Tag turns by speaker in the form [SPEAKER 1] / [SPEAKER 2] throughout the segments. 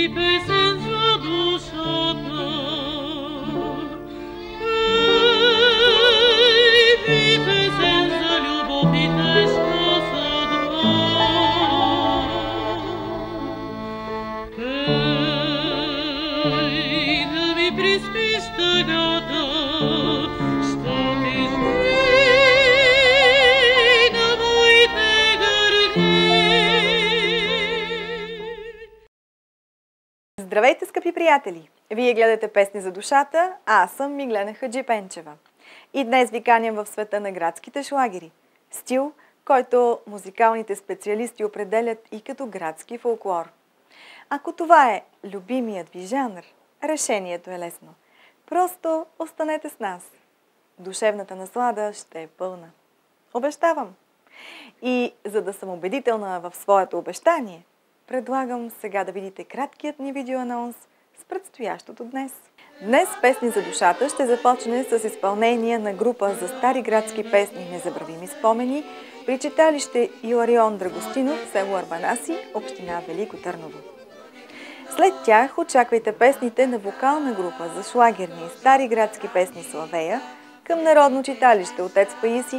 [SPEAKER 1] Здравейте, скъпи приятели! Вие гледате Песни за душата, а аз съм Миглена Хаджипенчева. И днес ви каням в света на градските шлагери. Стил, който музикалните специалисти определят и като градски фолклор. Ако това е любимият ви жанр, решението е лесно. Просто останете с нас. Душевната наслада ще е пълна. Обещавам! И за да съм убедителна в своето обещание, предлагам сега да видите краткият ни видеоанонс с предстоящото днес. Днес Песни за душата ще започне с изпълнение на група за стари градски песни "Незабравими спомени" при читалище Иларион Драгостинов, село Арбанаси, община Велико Търново. След тях очаквайте песните на вокална група за шлагерни и стари градски песни "Славея" към Народно читалище Отец Паисий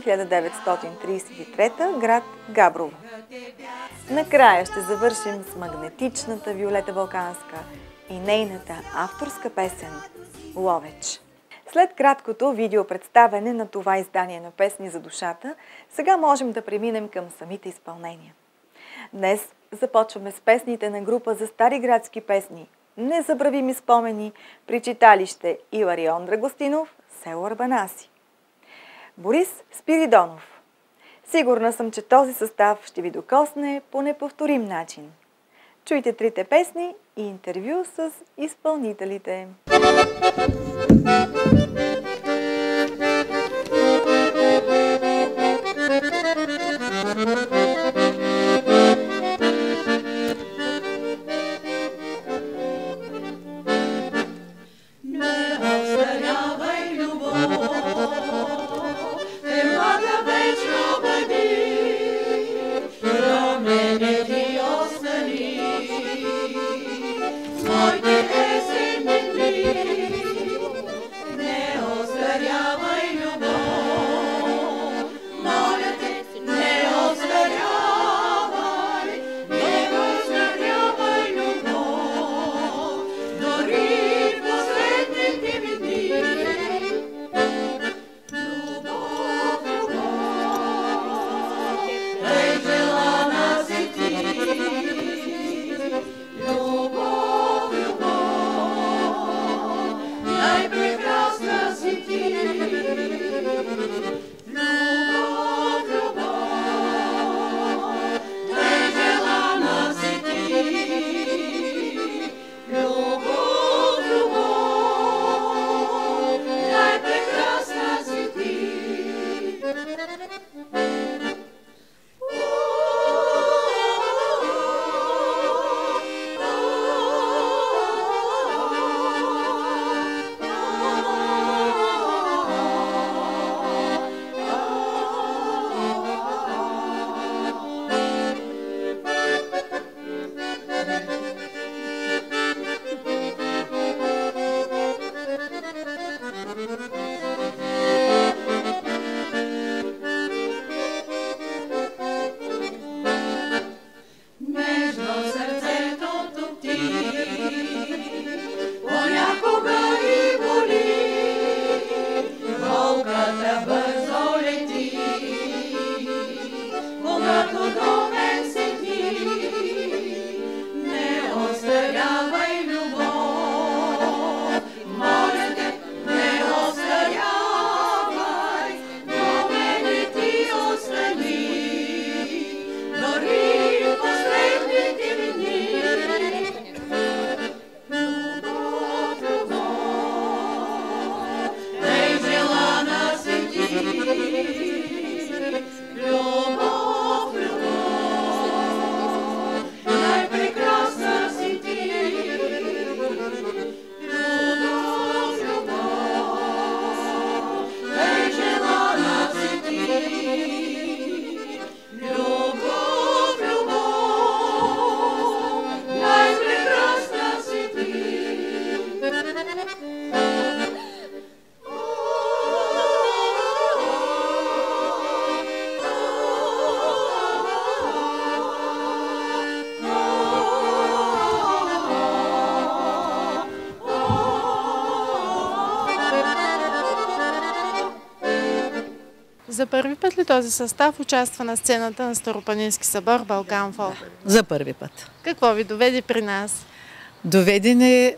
[SPEAKER 1] 1933, град Габрово. Накрая ще завършим с магнетичната Виолета Балканска и нейната авторска песен "Ловеч". След краткото видеопредставяне на това издание на Песни за душата, сега можем да преминем към самите изпълнения. Днес започваме с песните на група за стари градски песни "Незабравими спомени" при читалище Иларион Драгостинов, село Арбанаси. Борис Спиридонов. Сигурна съм, че този състав ще ви докосне по неповторим начин. Чуйте трите песни и интервю с изпълнителите.
[SPEAKER 2] Не За първи път ли този състав участва на сцената на Старопланински събор Балкан Фолк?
[SPEAKER 3] За първи път.
[SPEAKER 2] Какво ви доведе при нас?
[SPEAKER 3] Доведе ни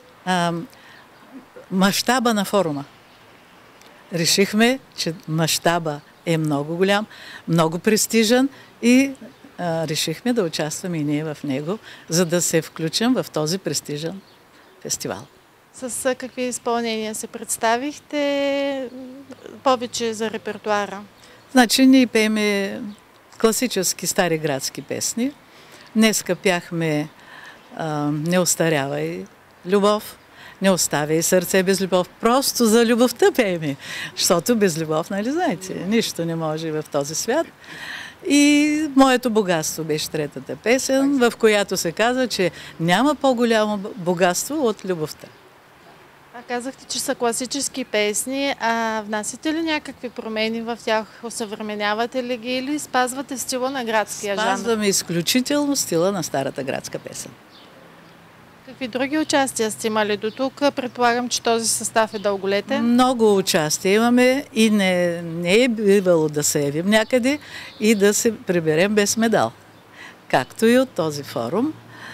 [SPEAKER 3] мащаба на форума. Решихме, че мащаба е много голям, много престижен и решихме да участваме и ние в него, за да се включим в този престижен фестивал.
[SPEAKER 2] С какви изпълнения се представихте? Повече за репертуара.
[SPEAKER 3] Значи ние пееме класически стари градски песни. Днеска пяхме "Не остарявай любов", "Не оставяй сърце без любов". Просто за любовта пееме, защото без любов, нали знаете, нищо не може в този свят. И "Моето богатство" беше третата песен, в която се казва, че няма по-голямо богатство от любовта.
[SPEAKER 2] Казахте, че са класически песни, а внасяте ли някакви промени в тях? Осъвременявате ли ги или спазвате стила на градския жанр?
[SPEAKER 3] Спазваме изключително стила на старата градска песен.
[SPEAKER 2] Какви други участия сте имали до тук? Предполагам, че този състав е дълголетен.
[SPEAKER 3] Много участия имаме и не е бивало да се явим някъде и да се приберем без медал. Както и от този форум.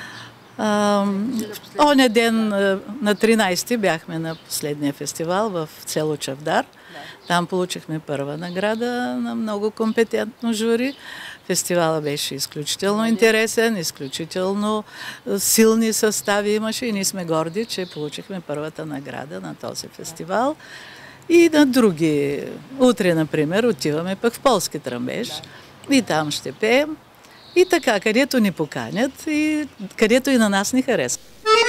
[SPEAKER 3] Оня ден на 13-ти бяхме на последния фестивал в село Чавдар. Там получихме първа награда на много компетентно жури. Фестивала беше изключително интересен, изключително силни състави имаше и ние сме горди, че получихме първата награда на този фестивал. И на други. Утре, например, отиваме пък в Полски Тръмбеш и там ще пеем. И така, където ни поканят и където и на нас ни харесва.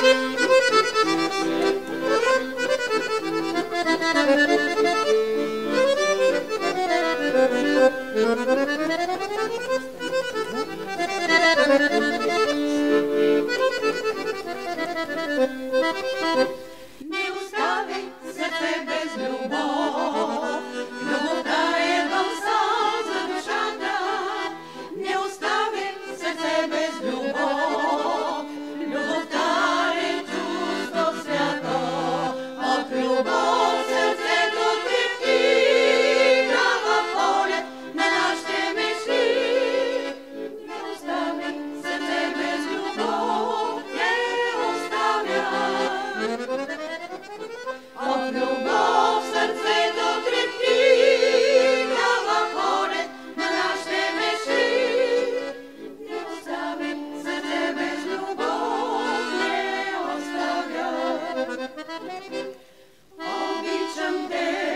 [SPEAKER 4] Не остави сърце без любов, любовта е балсам за душата. Не остави сърце без любов, любовта е чувство свято. От любов сърцето трепти, в полет на нашите мечти. Не остави сърце без любов, не оставя. От любов сърцето трепти, в полет на нашите мечти. Не остави сърце без любов, не оставя. Обичам те,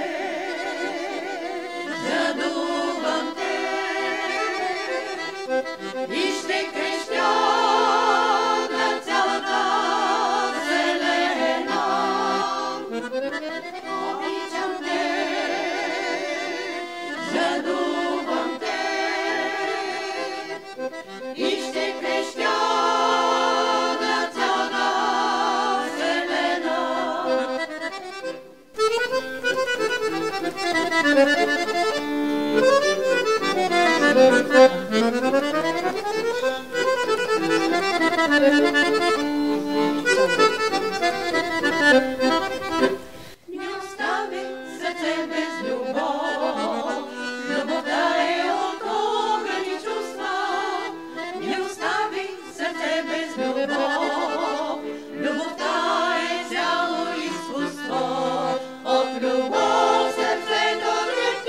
[SPEAKER 4] жадувам те и ще крещя на цялата вселена. Обичам те, жадувам те и ще крещя на цялата вселена. Не остави сърце без любов, любовта е от огън и чувства. Не остави сърце без любов, любовта е цяло изкуство. От любов сърцето трепти,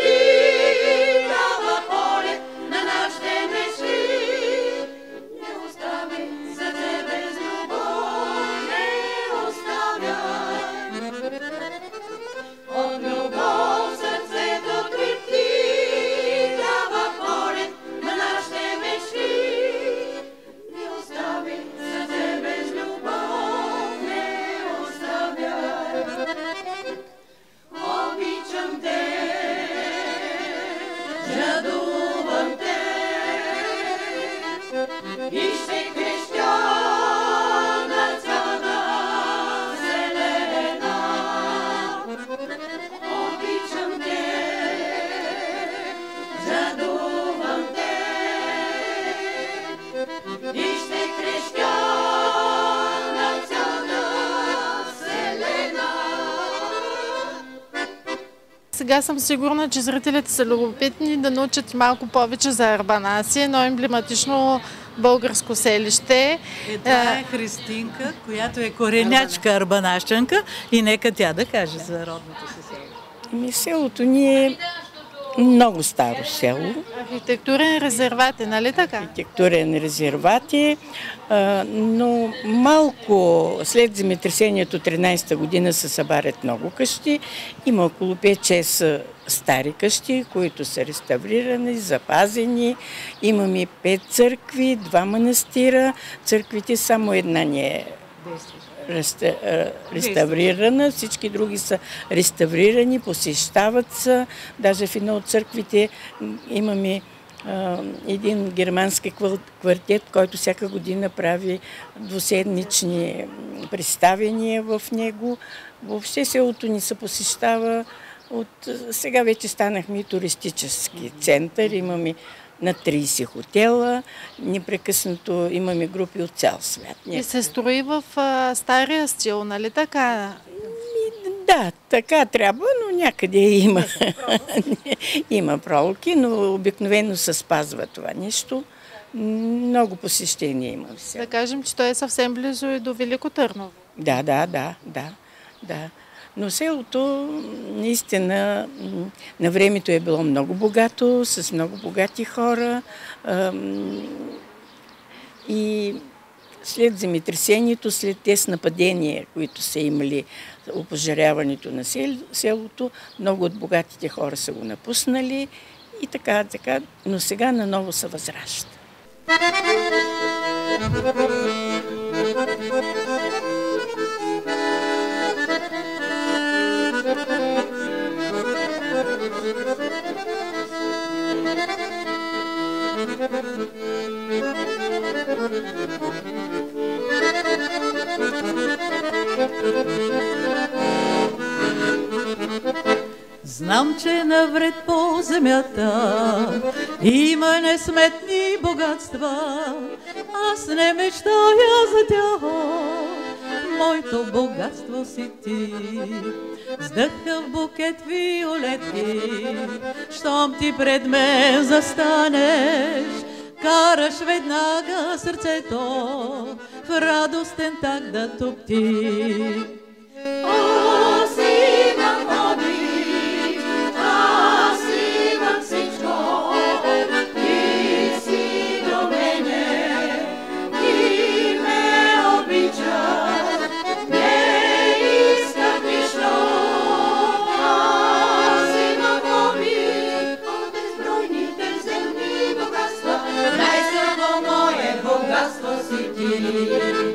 [SPEAKER 2] Сега съм сигурна, че зрителите са любопитни да научат малко повече за Арбанаси, едно емблематично българско селище.
[SPEAKER 3] Това е Христинка, която е коренячка арбанащанка и нека тя да каже за родното си село.
[SPEAKER 5] Селото ни е много старо село.
[SPEAKER 2] Архитектурен резерват е, нали така?
[SPEAKER 5] Архитектурен резерват е, но малко след земетресението 13-та година се събарят много къщи. Има около 5-6 стари къщи, които са реставрирани, запазени. Имаме 5 църкви, 2 манастира. Църквите само една не е реставрирана, всички други са реставрирани, посещават се. Даже в една от църквите имаме един германски квартет, който всяка година прави двуседмични представения в него. Въобще селото ни се посещава сега вече станахме и туристически център, имаме на 30 хотела, непрекъснато имаме групи от цял свят.
[SPEAKER 2] И се строи в стария стил, нали така?
[SPEAKER 5] Да, така трябва, но някъде има. Има пролки, но обикновено се спазва това нещо. Много посещения има все.
[SPEAKER 2] Да кажем, че той е съвсем близо и до Велико Търново.
[SPEAKER 5] Да. Но селото наистина на времето е било много богато, с много богати хора. И след земетресението, след тези нападения, които са имали опожаряването на селото, много от богатите хора са го напуснали и така, но сега наново се възражда.
[SPEAKER 3] Знам, че навред по земята има несметни богатства. Аз не мечтая за тях, моето богатство си ти. С дъхъв букет виолетки, щом ти пред мен застанеш, караш веднага сърцето в радостен так да тупти.
[SPEAKER 4] Аз имам хоби, аз имам всичко, ти си до мене, ти ме обичаш, не искам нищо. Аз имам хоби, от безбройните земни богатства, най-скъпо мое богатство си ти.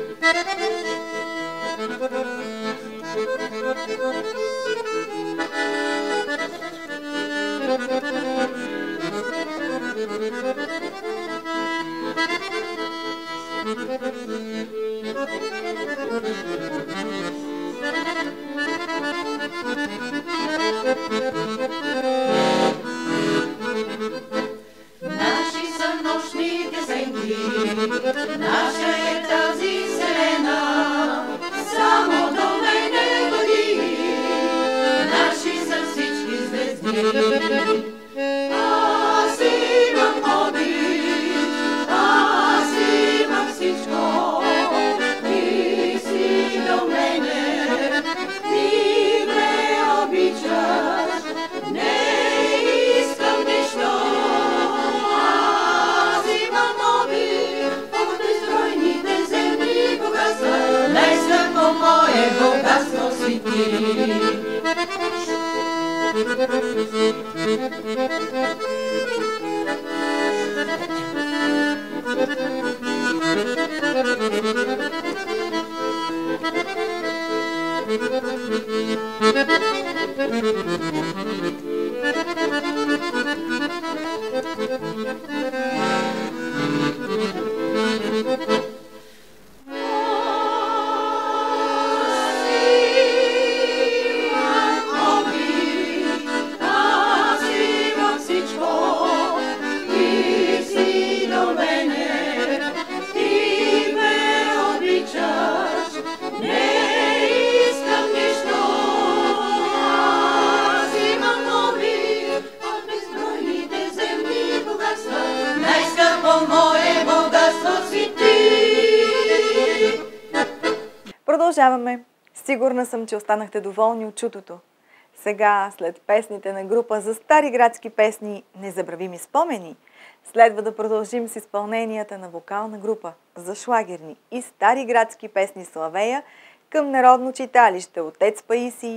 [SPEAKER 4] Наши са нощните сенки, наша е тази вселена, само до мене годи, наши са всички звезди. Аз имам хоби, аз имам всичко, ти си до мене, ти ме обичаш, не искам нищо. Аз имам хоби, от безбройните земни богатства, най-скъпо мое богатство си ти.
[SPEAKER 1] Продължаваме. Сигурна съм, че останахте доволни от чутото. Сега, след песните на група за стари градски песни "Незабравими спомени", следва да продължим с изпълненията на вокална група за шлагерни и стари градски песни "Славея" към Народно читалище Отец Паисий,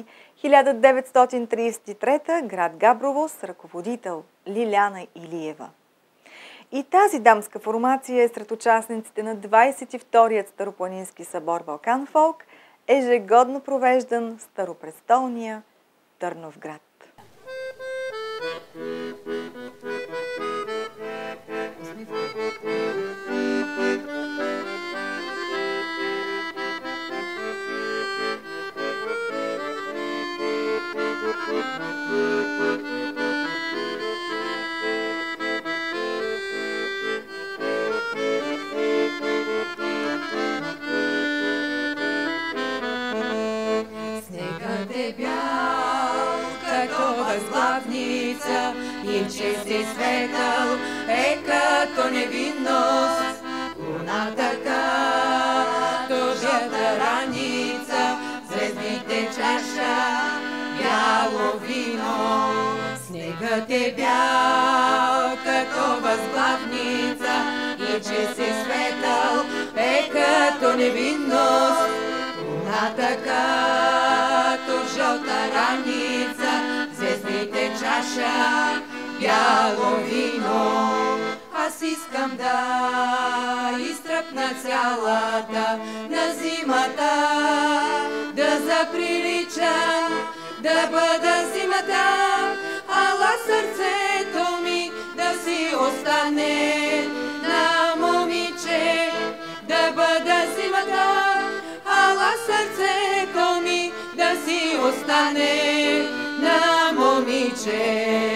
[SPEAKER 1] 1933, град Габрово, с ръководител Лиляна Илиева. И тази дамска формация е сред участниците на 22-ият Старопланински събор Балкан Фолк, ежегодно провеждан в старопрестолния Търновград.
[SPEAKER 4] Снегът е бял, като възглавница, и чести светъл е като невинност. Луната като жълта раница, звездите чаша бяло вино. Снегът е бял, като възглавница, и чести светъл е като невинност. Луната като жълта раница, звездите чаша бяло вино. Аз искам да изтръпна цялата на зимата, да заприличам, да бъда зимата, ала сърцето ми да си остане на момиче, да бъда зимата, ала сърцето ми да си остане на момиче.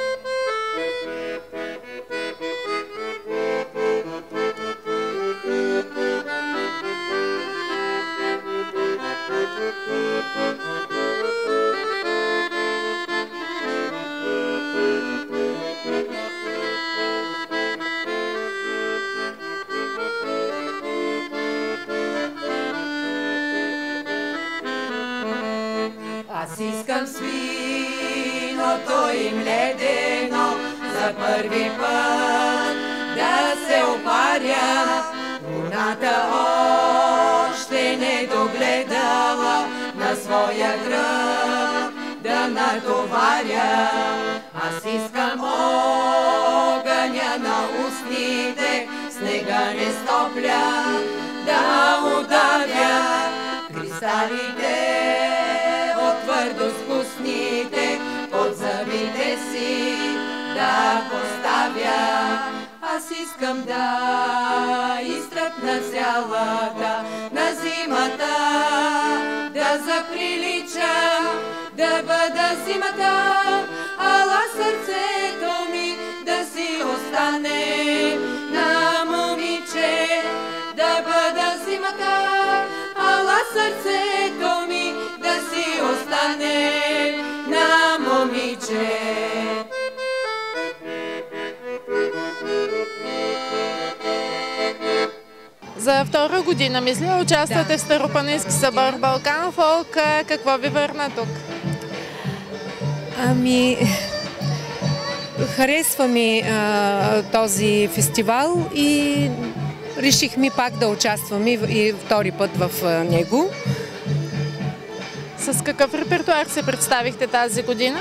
[SPEAKER 4] Аз искам свиното им ледено за първи път да се опаря. Луната още не догледала на своя гръб да натоваря. Аз искам огъня на устните, снега не стопля да удавя. Кристалите от твърдоскусните под зъбите си да поставя. Аз искам да изтръпна цялата на зимата, да заприличам, да бъда зимата, ала сърцето ми да си остане на момиче, да бъда зимата, ала сърцето ми да си остане на момиче.
[SPEAKER 2] За втора година, мисля, участвате в Старопланински събор Балкан Фолк. Какво ви върна тук?
[SPEAKER 6] Ами, харесва ми този фестивал и решихме пак да участваме и втори път в него.
[SPEAKER 2] С какъв репертуар се представихте тази година?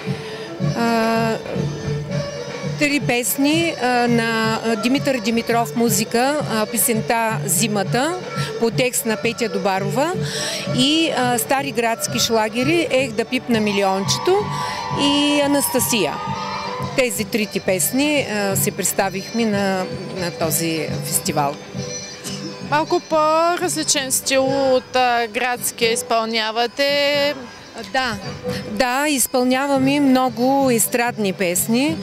[SPEAKER 6] 3 песни на Димитър Димитров музика, песента "Зимата" по текст на Петя Добарова, и стари градски шлагери "Ех да пипна милиончето" и "Анастасия". Тези 3 песни се представихме на този фестивал.
[SPEAKER 2] Малко по-различен стил от градския изпълнявате.
[SPEAKER 6] Да, изпълняваме много естрадни песни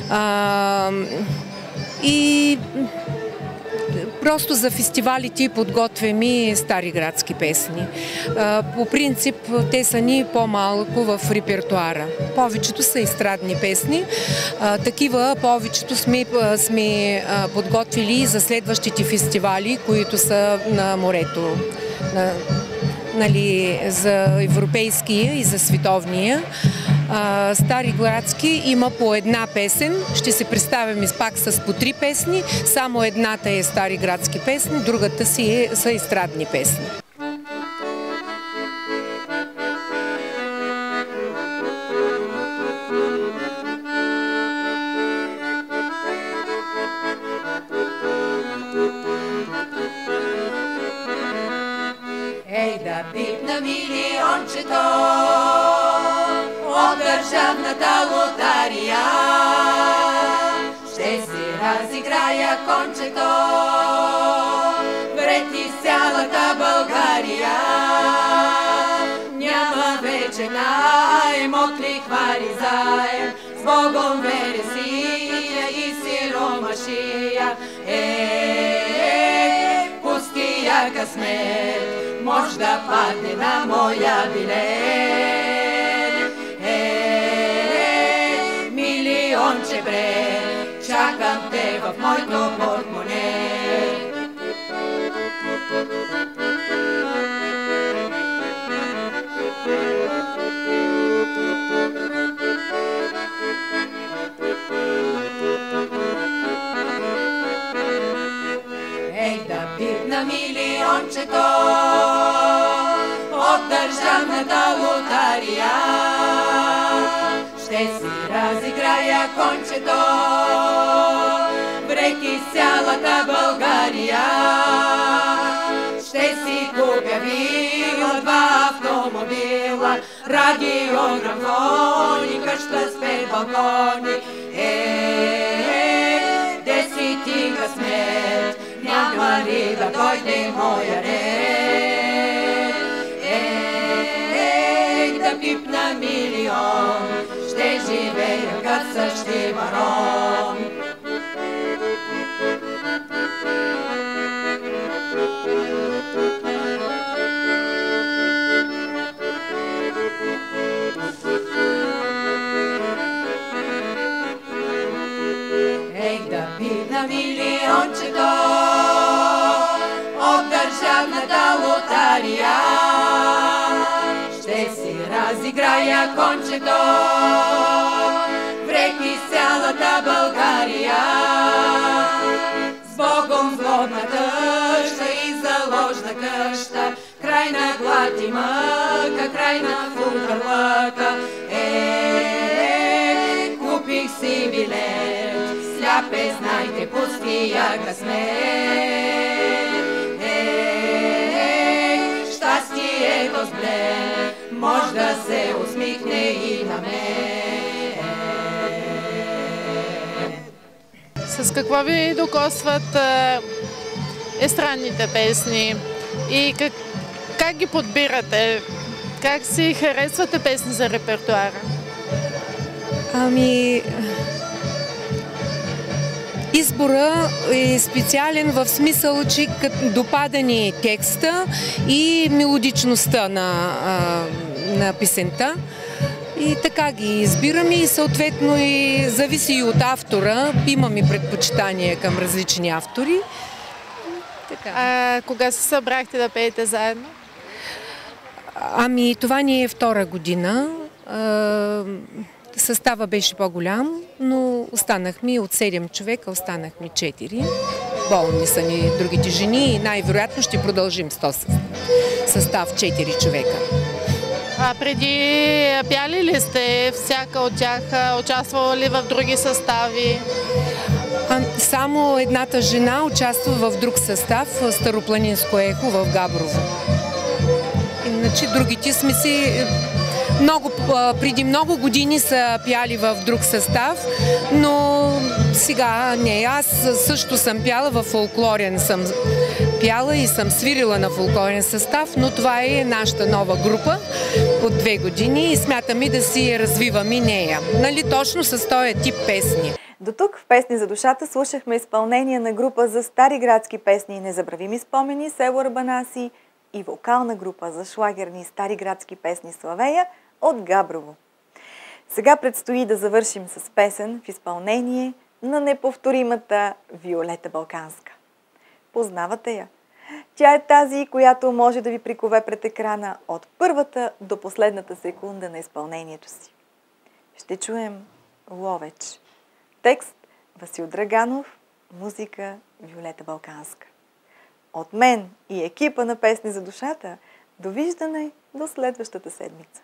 [SPEAKER 6] и просто за фестивалите подготвяме стари градски песни. По принцип те са ни по-малко в репертуара. Повечето са естрадни песни. Такива повечето сме подготвили за следващите фестивали, които са на морето. нали, за европейския и за световния. Стариградски има по една песен. Ще се представим пак с по 3 песни. Само едната е стариградски песни, другата са естрадни песни.
[SPEAKER 4] Ей да пипна милиончето от държавната лотария, ще си разиграя кончето пред из цялата България. Няма вече найем от лихвари заем, с Богом вересия и сиромашия. Пустия късмет може да падне на моя билет. Милионче бре, чакам те в моето портмоне. Ей да пипна милиончето от държавната лотария, ще си разиграя кончето врек из цялата България. Ще си купя вила, 2 автомобила, радиографони, къща с 5 балкони. Десети късмет, няма ли да дойде моя ред? Да пипна милион, ще живея като същи барон. Да пипна милиончето от държавната лотария, ще си разиграя кончето врек из цялата България. С Богом злобна къща и заложна къща, край на глад и мъка, край на футърлъка. Купих си билет, сляпе, знайте, пустия късмет. Щастието с блед може да се усмихне и на мен.
[SPEAKER 2] С какво ви докосват естрадните песни и как ги подбирате? Как си харесвате песни за репертуара?
[SPEAKER 6] Избора е специален в смисъл, че допада ни текста и мелодичността на песента. И така ги избираме и съответно и зависи и от автора. Имаме предпочитания към различни автори.
[SPEAKER 2] Така. Кога се събрахте да пеете заедно?
[SPEAKER 6] Това ни е 2-та година. Състава беше по-голям, но останахме от 7 човека, останахме 4. Болни са ни другите жени и най-вероятно ще продължим с този състав 4 човека.
[SPEAKER 2] Преди пяли ли сте? Всяка от тях участвала ли в други състави?
[SPEAKER 6] Само едната жена участва в друг състав, Старопланинско ехо в Габрово. Иначе другите сме си... преди много години са пяли в друг състав, но сега не. Аз също съм пяла в фолклорен, съм пяла и съм свирила на фолклорен състав, но това е нашата нова група от 2 години и смятаме да си развиваме нея. Нали, точно с този тип песни.
[SPEAKER 1] До тук в Песни за душата слушахме изпълнение на група за стариградски песни и незабравими спомени Село Арбанаси и вокална група за шлагерни стариградски песни Славея от Габрово. Сега предстои да завършим с песен в изпълнение на неповторимата Виолета Балканска. Познавате я? Тя е тази, която може да ви прикове пред екрана от първата до последната секунда на изпълнението си. Ще чуем Ловеч. Текст Васил Драганов, музика Виолета Балканска. От мен и екипа на Песни за душата, довиждане до следващата седмица.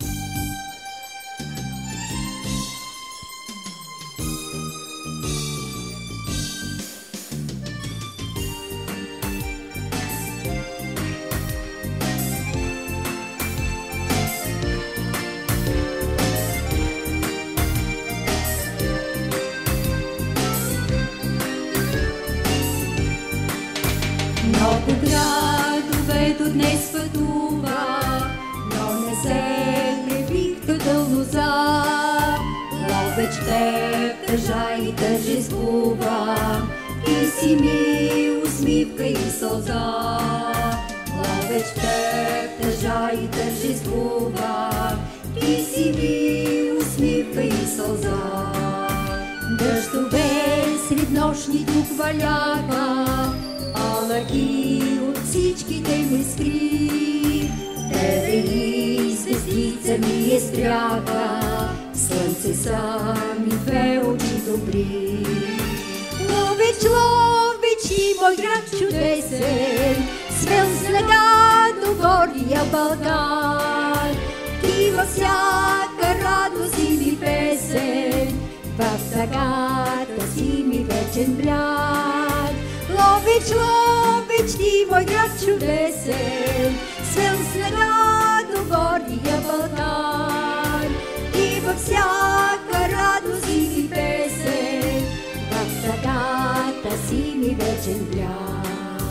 [SPEAKER 7] Много градове до днес пътува, но не се пребих като лоза. Ловеч теб тъжа и тържествува, ти си ми усмивка и сълза. Ловеч теб тъжа и тържествува, ти си ми усмивка и сълза. Дъждове сред нощни тук валяха, алъки от всичките ми скри. Тебе и звездица ми е стряха, слънце са ми две очи добри. Ловеч, Ловеч, ти мой град чудесен, свел снега до горния Балкан. Ти във всяка радост си ми песен, в тъгата си ми вечен бряг. Ловеч, Ловеч, ти мой град чудесен, свел снега до горния Балкан. И във всяка радост си ми песен, в тъгата си ми вечен бряг.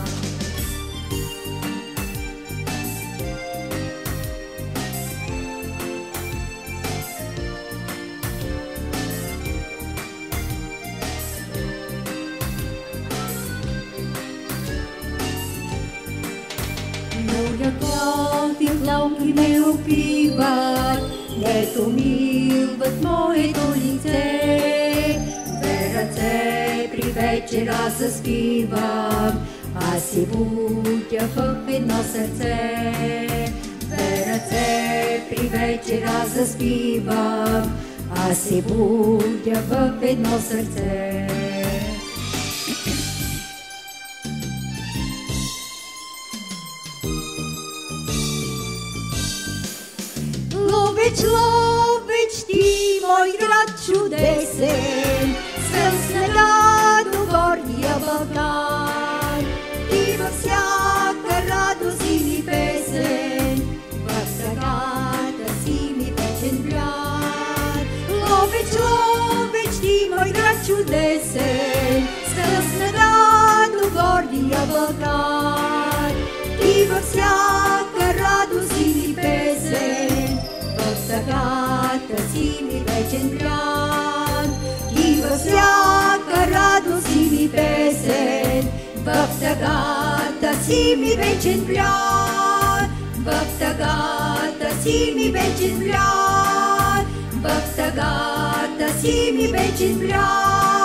[SPEAKER 7] Любов и лауки ме опиват, ето милват моето лице. Две ръце при вечера заспивам, аз се будя в едно сърце. Две ръце при вечера заспивам, аз се будя в едно сърце. Ловеч, Ловеч, ти мой град чудесен, свел снега до горния Балкан. Ти във всяка радост си ми песен, в тъгата си ми вечен бряг. Ловеч, Ловеч, ти мой град чудесен, свел снега до горния Балкан. Ти във всяка радост си ми песен, в тъгата си ми вечен бряг. И във всяка радост си ми песен, в тъгата си ми вечен бряг. В тъгата си ми вечен бряг. В тъгата си ми вечен бряг.